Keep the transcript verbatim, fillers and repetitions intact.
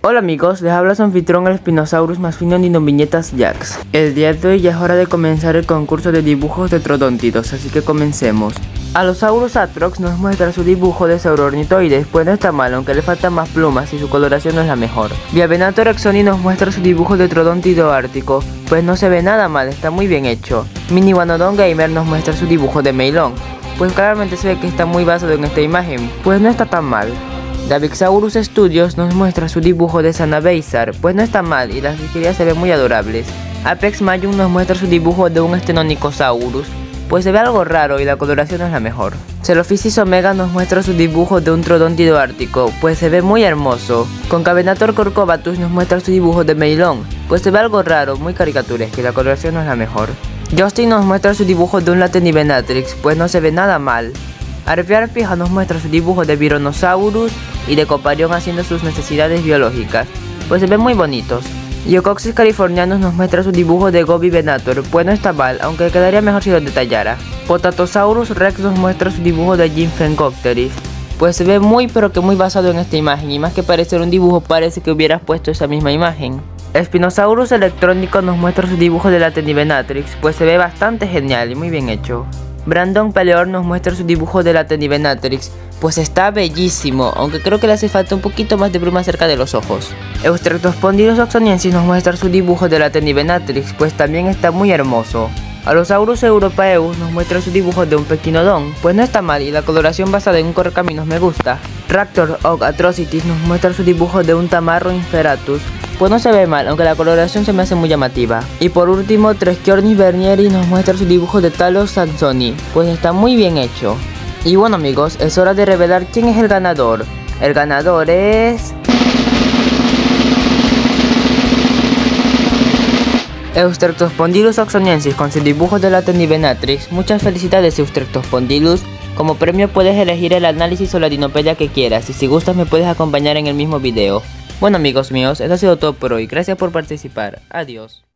Hola amigos, les habla su anfitrión el Spinosaurus más fino en Viñetas Jax. El día de hoy ya es hora de comenzar el concurso de dibujos de Troodontidos, así que comencemos. Allosaurus atrox nos muestra su dibujo de Sauroornithoides, pues no está mal, aunque le faltan más plumas y su coloración no es la mejor. Biavenator exoni nos muestra su dibujo de Troodontido ártico, pues no se ve nada mal, está muy bien hecho. Miniwanodon Gamer nos muestra su dibujo de Meilón, pues claramente se ve que está muy basado en esta imagen, pues no está tan mal. Davixaurus Studios nos muestra su dibujo de Sanabeizar, pues no está mal y las vigilias se ven muy adorables. Apex Mayum nos muestra su dibujo de un Stenonychosaurus, pues se ve algo raro y la coloración no es la mejor. Celophysis Omega nos muestra su dibujo de un Troodontido ártico, pues se ve muy hermoso. Concavenator Corcovatus nos muestra su dibujo de Meilón, pues se ve algo raro, muy caricaturesco y la coloración no es la mejor. Justin nos muestra su dibujo de un Latenivenatrix, pues no se ve nada mal. Arpiarpija nos muestra su dibujo de Vironosaurus y de Coparion haciendo sus necesidades biológicas, pues se ven muy bonitos. Yocoxis californianus nos muestra su dibujo de Gobi Venator, pues no está mal, aunque quedaría mejor si lo detallara. Potatosaurus rex nos muestra su dibujo de Gymphengopteris, pues se ve muy pero que muy basado en esta imagen, y más que parecer un dibujo parece que hubieras puesto esa misma imagen. Spinosaurus electrónico nos muestra su dibujo de Latenivenatrix, pues se ve bastante genial y muy bien hecho. Brandon Peleor nos muestra su dibujo de Latenivenatrix, pues está bellísimo, aunque creo que le hace falta un poquito más de bruma cerca de los ojos. Eustreptospondylus oxoniensis nos muestra su dibujo de Latenivenatrix, pues también está muy hermoso. Allosaurus europaeus nos muestra su dibujo de un Pequinodon, pues no está mal y la coloración basada en un correcaminos me gusta. Raptor og Atrocitus nos muestra su dibujo de un Tamarro inferatus, pues no se ve mal, aunque la coloración se me hace muy llamativa. Y por último, Treskiornis bernieri nos muestra su dibujo de Talos sansoni, pues está muy bien hecho. Y bueno amigos, es hora de revelar quién es el ganador. El ganador es... Eustreptospondylus oxoniensis con su dibujo de Latenivenatrix. Muchas felicidades Eustreptospondylus. Como premio puedes elegir el análisis o la dinopedia que quieras, y si gustas me puedes acompañar en el mismo video. Bueno amigos míos, eso ha sido todo por hoy, gracias por participar, adiós.